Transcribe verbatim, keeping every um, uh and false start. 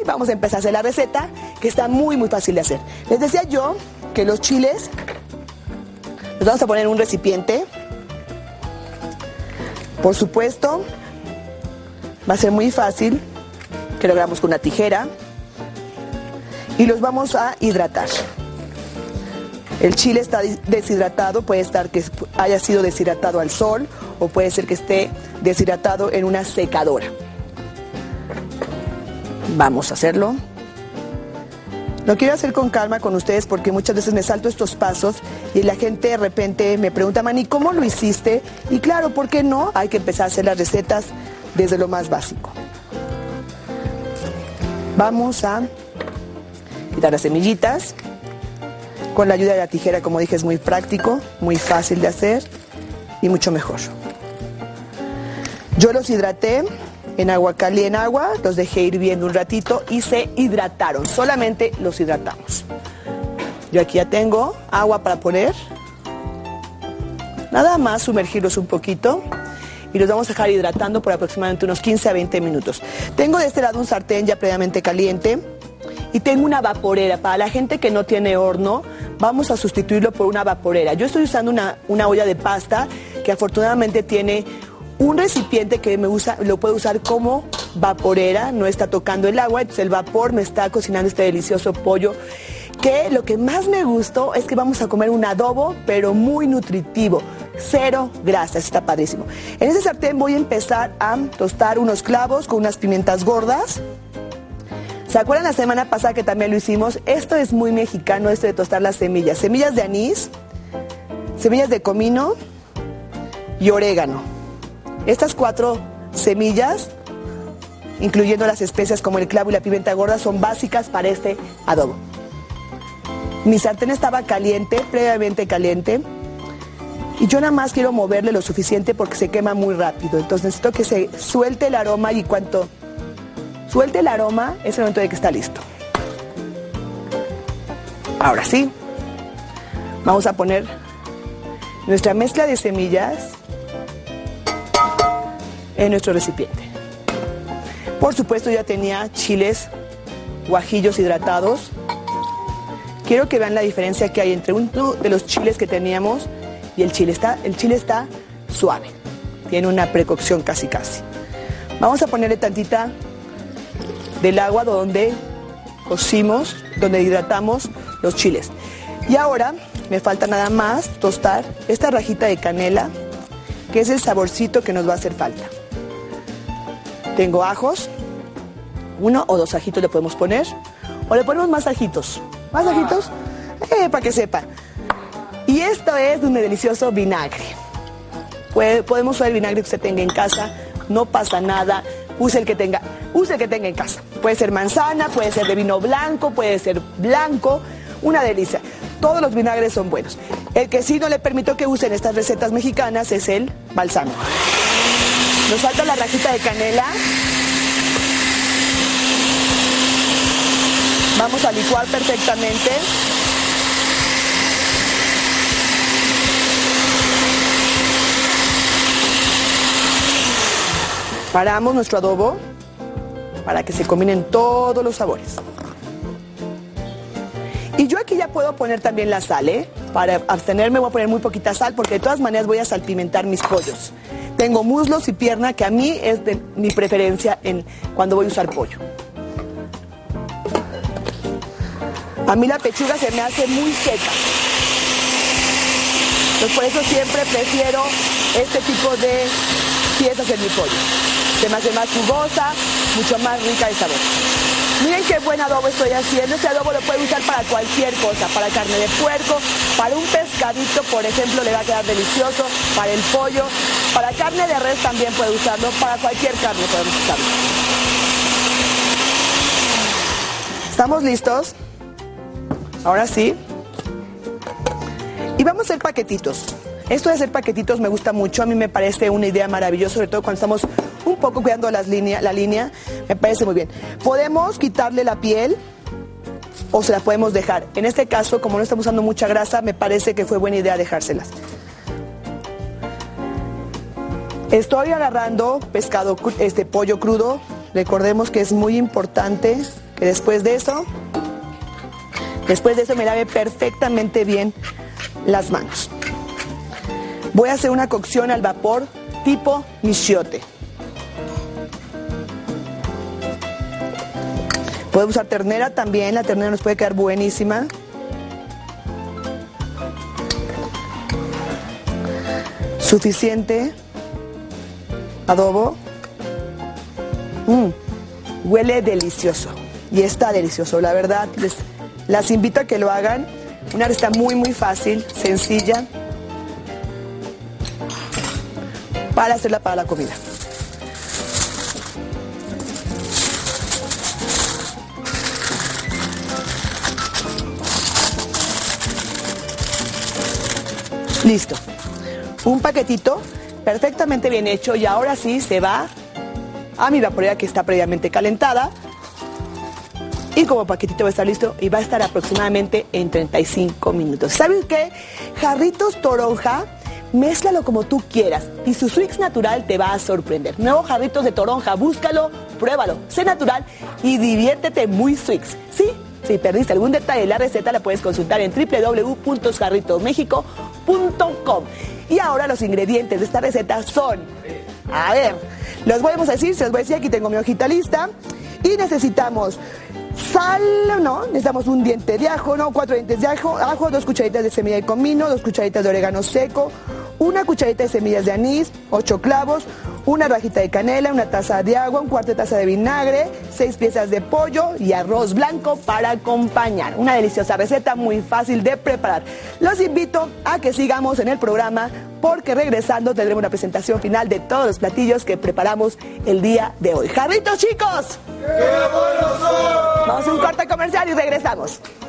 vamos a empezar a hacer la receta, que está muy muy fácil de hacer. Les decía yo que los chiles los vamos a poner en un recipiente. Por supuesto, va a ser muy fácil que lo hagamos con una tijera y los vamos a hidratar. El chile está deshidratado, puede estar que haya sido deshidratado al sol o puede ser que esté deshidratado en una secadora. Vamos a hacerlo. Lo quiero hacer con calma con ustedes porque muchas veces me salto estos pasos y la gente de repente me pregunta, Mani, ¿cómo lo hiciste? Y claro, ¿por qué no? Hay que empezar a hacer las recetas desde lo más básico. Vamos a quitar las semillitas. Con la ayuda de la tijera, como dije, es muy práctico, muy fácil de hacer y mucho mejor. Yo los hidraté en agua caliente, en agua, los dejé hirviendo un ratito y se hidrataron, solamente los hidratamos. Yo aquí ya tengo agua para poner, nada más sumergirlos un poquito y los vamos a dejar hidratando por aproximadamente unos quince a veinte minutos. Tengo de este lado un sartén ya previamente caliente y tengo una vaporera. Para la gente que no tiene horno, vamos a sustituirlo por una vaporera. Yo estoy usando una, una olla de pasta que afortunadamente tiene un recipiente que me usa, lo puedo usar como vaporera, no está tocando el agua, entonces el vapor me está cocinando este delicioso pollo, que lo que más me gustó es que vamos a comer un adobo, pero muy nutritivo, cero grasas, está padrísimo. En ese sartén voy a empezar a tostar unos clavos con unas pimientas gordas. ¿Se acuerdan la semana pasada que también lo hicimos? Esto es muy mexicano, esto de tostar las semillas. Semillas de anís, semillas de comino y orégano. Estas cuatro semillas, incluyendo las especias como el clavo y la pimienta gorda, son básicas para este adobo. Mi sartén estaba caliente, previamente caliente, y yo nada más quiero moverle lo suficiente porque se quema muy rápido. Entonces necesito que se suelte el aroma y cuanto suelte el aroma es el momento de que está listo. Ahora sí, vamos a poner nuestra mezcla de semillas en nuestro recipiente. Por supuesto ya tenía chiles guajillos hidratados. Quiero que vean la diferencia que hay entre uno de los chiles que teníamos y el chile. Está, el chile está suave, tiene una precocción casi casi. Vamos a ponerle tantita del agua donde cocimos, donde hidratamos los chiles. Y ahora me falta nada más tostar esta rajita de canela, que es el saborcito que nos va a hacer falta. Tengo ajos, uno o dos ajitos le podemos poner, o le ponemos más ajitos. ¿Más ajitos? Eh, para que sepa. Y esto es un delicioso vinagre. Puede, podemos usar el vinagre que usted tenga en casa, no pasa nada, use el que tenga, use el que tenga en casa. Puede ser manzana, puede ser de vino blanco, puede ser blanco, una delicia. Todos los vinagres son buenos. El que sí no le permito que usen estas recetas mexicanas es el balsámico. Nos falta la rajita de canela. Vamos a licuar perfectamente. Paramos nuestro adobo para que se combinen todos los sabores. Y yo aquí ya puedo poner también la sal, ¿eh? Para abstenerme voy a poner muy poquita sal porque de todas maneras voy a salpimentar mis pollos. Tengo muslos y pierna que a mí es de mi preferencia en, cuando voy a usar pollo. A mí la pechuga se me hace muy seca. Entonces por eso siempre prefiero este tipo de piezas en mi pollo. Se me hace más jugosa, mucho más rica de sabor. Miren qué buen adobo estoy haciendo. Este adobo lo puede usar para cualquier cosa, para carne de puerco, para un pescadito, por ejemplo, le va a quedar delicioso, para el pollo, para carne de res también puede usarlo, para cualquier carne podemos usarlo. ¿Estamos listos? Ahora sí. Y vamos a hacer paquetitos. Esto de hacer paquetitos me gusta mucho, a mí me parece una idea maravillosa, sobre todo cuando estamos un poco cuidando las líneas, la línea, me parece muy bien. Podemos quitarle la piel o se la podemos dejar. En este caso, como no estamos usando mucha grasa, me parece que fue buena idea dejárselas. Estoy agarrando pescado, este pollo crudo. Recordemos que es muy importante que después de eso, después de eso me lave perfectamente bien las manos. Voy a hacer una cocción al vapor tipo michiote. Podemos usar ternera también, la ternera nos puede quedar buenísima. Suficiente adobo. Mm, huele delicioso y está delicioso, la verdad. Les, las invito a que lo hagan. Una receta muy muy fácil, sencilla, para hacerla para la comida. Listo. Un paquetito perfectamente bien hecho y ahora sí se va a mi vaporera que está previamente calentada. Y como paquetito va a estar listo y va a estar aproximadamente en treinta y cinco minutos. ¿Saben qué? Jarritos toronja, mézclalo como tú quieras y su Swix natural te va a sorprender. Nuevos jarritos de toronja, búscalo, pruébalo, sé natural y diviértete muy Swix. ¿Sí? Si perdiste algún detalle de la receta la puedes consultar en doble u doble u doble u punto jarritos méxico punto com. Y ahora los ingredientes de esta receta son, a ver, los vamos a decir, se los voy a decir, aquí tengo mi hojita lista y necesitamos sal, no, necesitamos un diente de ajo, no, cuatro dientes de ajo, ajo, dos cucharitas de semilla de comino, dos cucharitas de orégano seco, una cucharita de semillas de anís, ocho clavos, una rajita de canela, una taza de agua, un cuarto de taza de vinagre, seis piezas de pollo y arroz blanco para acompañar. Una deliciosa receta muy fácil de preparar. Los invito a que sigamos en el programa porque regresando tendremos una presentación final de todos los platillos que preparamos el día de hoy. ¡Jarritos, chicos! ¡Qué buenos son! Vamos a un corte comercial y regresamos.